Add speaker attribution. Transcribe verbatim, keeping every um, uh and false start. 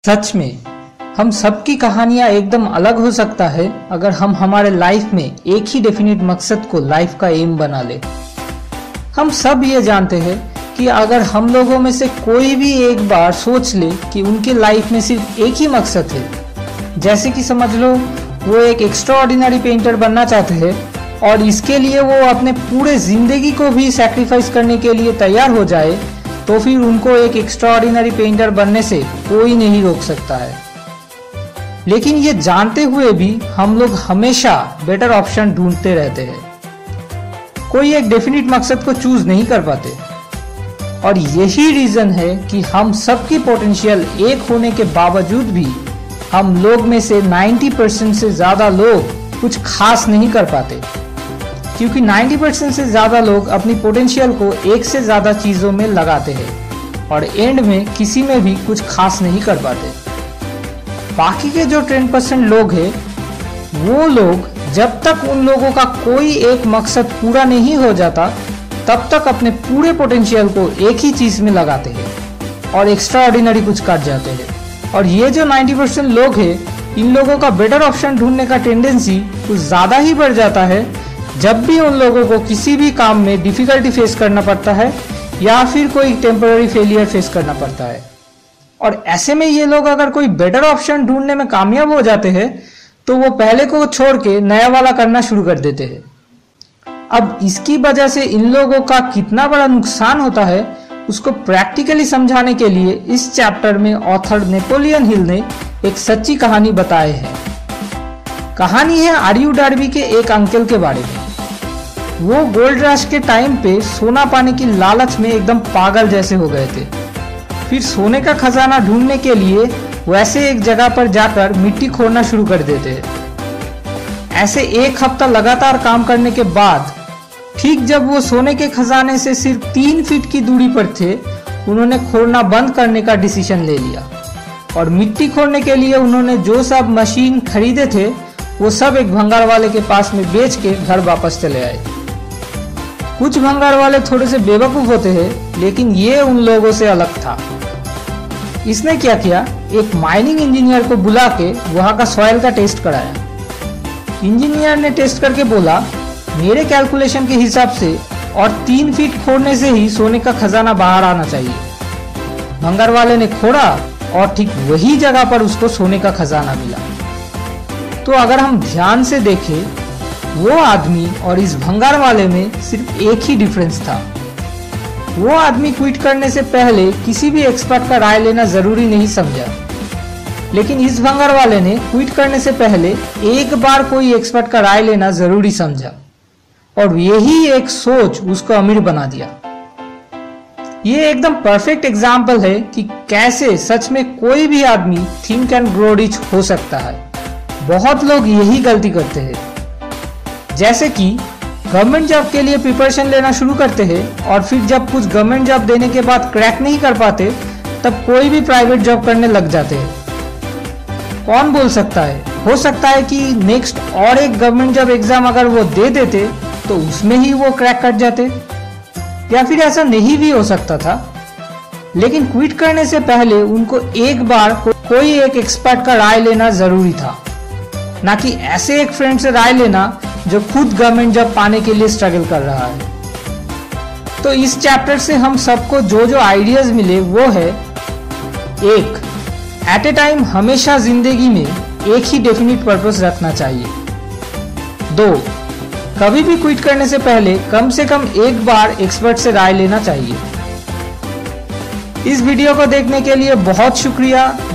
Speaker 1: सच में हम सबकी कहानियां एकदम अलग हो सकता है अगर हम हमारे लाइफ में एक ही डेफिनेट मकसद को लाइफ का एम बना ले। हम सब ये जानते हैं कि अगर हम लोगों में से कोई भी एक बार सोच ले कि उनके लाइफ में सिर्फ एक ही मकसद है, जैसे कि समझ लो वो एक एक्स्ट्रा ऑर्डिनरी पेंटर बनना चाहते हैं और इसके लिए वो अपने पूरे जिंदगी को भी सैक्रिफाइस करने के लिए तैयार हो जाए, तो फिर उनको एक एक्स्ट्राऑर्डिनरी पेंटर बनने से कोई नहीं रोक सकता है। लेकिन ये जानते हुए भी हम लोग हमेशा बेटर ऑप्शन ढूंढते रहते हैं, कोई एक डेफिनेट मकसद को चूज नहीं कर पाते। और यही रीजन है कि हम सबकी पोटेंशियल एक होने के बावजूद भी हम लोग में से नब्बे परसेंट से ज्यादा लोग कुछ खास नहीं कर पाते, क्योंकि नब्बे परसेंट से ज्यादा लोग अपनी पोटेंशियल को एक से ज्यादा चीजों में लगाते हैं और एंड में किसी में भी कुछ खास नहीं कर पाते। बाकी के जो दस परसेंट लोग हैं, वो लोग जब तक उन लोगों का कोई एक मकसद पूरा नहीं हो जाता तब तक अपने पूरे पोटेंशियल को एक ही चीज में लगाते हैं और एक्स्ट्रा ऑर्डिनरी कुछ कर जाते हैं। और ये जो नब्बे परसेंट लोग हैं, इन लोगों का बेटर ऑप्शन ढूंढने का टेंडेंसी कुछ ज्यादा ही बढ़ जाता है जब भी उन लोगों को किसी भी काम में डिफिकल्टी फेस करना पड़ता है या फिर कोई टेम्पररी फेलियर फेस करना पड़ता है। और ऐसे में ये लोग अगर कोई बेटर ऑप्शन ढूंढने में कामयाब हो जाते हैं तो वो पहले को छोड़ के नया वाला करना शुरू कर देते हैं। अब इसकी वजह से इन लोगों का कितना बड़ा नुकसान होता है उसको प्रैक्टिकली समझाने के लिए इस चैप्टर में ऑथर नेपोलियन हिल ने एक सच्ची कहानी बताए है। कहानी है आर.यू. डार्बी के एक अंकल के बारे में। वो गोल्ड रश के टाइम पे सोना पाने की लालच में एकदम पागल जैसे हो गए थे। फिर सोने का खजाना ढूंढने के लिए वैसे एक जगह पर जाकर मिट्टी खोदना शुरू कर देते हैं। ऐसे एक हफ्ता लगातार काम करने के बाद ठीक जब वो सोने के खजाने से सिर्फ तीन फीट की दूरी पर थे, उन्होंने खोदना बंद करने का डिसीजन ले लिया और मिट्टी खोदने के लिए उन्होंने जो सब मशीन खरीदे थे वो सब एक भंगार वाले के पास में बेच के घर वापस चले आए। कुछ भंगार वाले थोड़े से बेवकूफ होते हैं, लेकिन ये उन लोगों से अलग था। इसने क्या किया, एक माइनिंग इंजीनियर को बुला के वहां का सॉइल का टेस्ट कराया। इंजीनियर ने टेस्ट करके बोला, मेरे कैलकुलेशन के हिसाब से और तीन फीट खोदने से ही सोने का खजाना बाहर आना चाहिए। भंगार वाले ने खोदा और ठीक वही जगह पर उसको सोने का खजाना मिला। तो अगर हम ध्यान से देखें, वो आदमी और इस भंगार वाले में सिर्फ एक ही डिफरेंस था। वो आदमी क्विट करने से पहले किसी भी एक्सपर्ट का राय लेना जरूरी नहीं समझा, लेकिन इस भंगार वाले ने क्विट करने से पहले एक बार कोई एक्सपर्ट का राय लेना जरूरी समझा और यही एक सोच उसको अमीर बना दिया। ये एकदम परफेक्ट एग्जाम्पल है कि कैसे सच में कोई भी आदमी थिंक एंड ग्रो रिच हो सकता है। बहुत लोग यही गलती करते हैं, जैसे कि गवर्नमेंट जॉब के लिए प्रिपरेशन लेना शुरू करते हैं और फिर जब कुछ गवर्नमेंट जॉब देने के बाद क्रैक नहीं कर पाते तब कोई भी प्राइवेट जॉब करने लग जाते हैं। कौन बोल सकता है, हो सकता है कि नेक्स्ट और एक गवर्नमेंट जॉब एग्जाम अगर वो दे देते तो उसमें ही वो क्रैक कर जाते, या फिर ऐसा नहीं भी हो सकता था। लेकिन क्विट करने से पहले उनको एक बार को, कोई एक एक्सपर्ट का राय लेना जरूरी था, ना कि ऐसे एक फ्रेंड से राय लेना जो खुद गवर्नमेंट जॉब पाने के लिए स्ट्रगल कर रहा है। तो इस चैप्टर से हम सबको जो जो आइडियाज मिले वो है, एक, एट ए टाइम हमेशा जिंदगी में एक ही डेफिनेट पर्पस रखना चाहिए। दो, कभी भी क्विट करने से पहले कम से कम एक बार एक्सपर्ट से राय लेना चाहिए। इस वीडियो को देखने के लिए बहुत शुक्रिया।